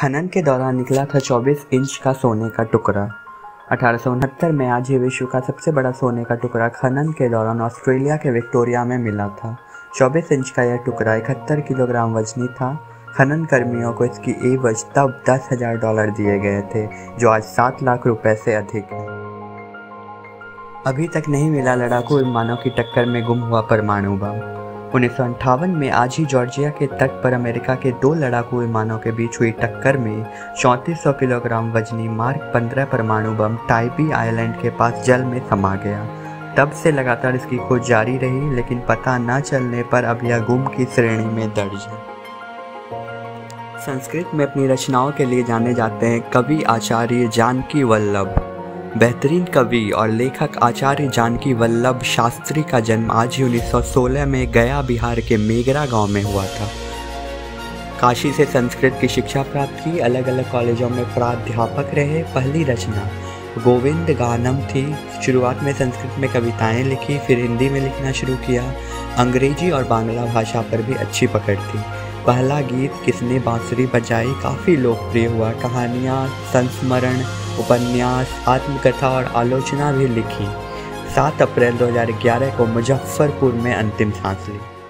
खनन के दौरान निकला था 24 इंच का सोने का टुकड़ा। 1869 में आज ही विश्व का सबसे बड़ा सोने का टुकड़ा खनन के दौरान ऑस्ट्रेलिया के विक्टोरिया में मिला था। 24 इंच का यह टुकड़ा 71 किलोग्राम वजनी था। खनन कर्मियों को इसकी एवज तब $10,000 दिए गए थे, जो आज 7 लाख रुपए से अधिक है। अभी तक नहीं मिला लड़ाकू विमानों की टक्कर में गुम हुआ परमाणु बम। 1958 में आज ही जॉर्जिया के तट पर अमेरिका के 2 लड़ाकू विमानों के बीच हुई टक्कर में 3400 किलोग्राम वजनी मार्क 15 परमाणु बम टाइबी आइलैंड के पास जल में समा गया। तब से लगातार इसकी खोज जारी रही, लेकिन पता न चलने पर अब यह गुम की श्रेणी में दर्ज है। संस्कृत में अपनी रचनाओं के लिए जाने जाते हैं कवि आचार्य जानकी वल्लभ। बेहतरीन कवि और लेखक आचार्य जानकी वल्लभ शास्त्री का जन्म आज ही 1916 में गया बिहार के मेगरा गांव में हुआ था। काशी से संस्कृत की शिक्षा प्राप्त की, अलग अलग कॉलेजों में प्राध्यापक रहे। पहली रचना गोविंद गानम थी। शुरुआत में संस्कृत में कविताएं लिखी, फिर हिंदी में लिखना शुरू किया। अंग्रेजी और बांग्ला भाषा पर भी अच्छी पकड़ थी। पहला गीत किसने बांसुरी बजाई काफ़ी लोकप्रिय हुआ। कहानियाँ, संस्मरण, उपन्यास, आत्मकथा और आलोचना भी लिखी। 7 अप्रैल 2011 को मुजफ्फरपुर में अंतिम सांस ली।